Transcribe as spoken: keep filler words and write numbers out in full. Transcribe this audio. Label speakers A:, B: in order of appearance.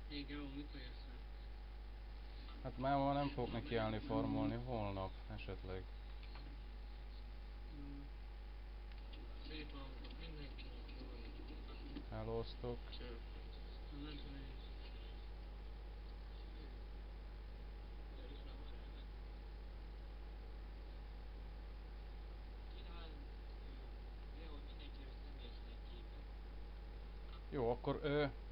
A: Igen, mikor jössz rá?
B: Hát már ma nem fogok
A: Ma
B: nekiállni
A: megyünk.
B: farmolni, holnap esetleg.
A: Mm. Szép autó, mindenkinek jó autókat.
B: Elosztok.
A: Az ötven is.
B: Jó, akkor ö,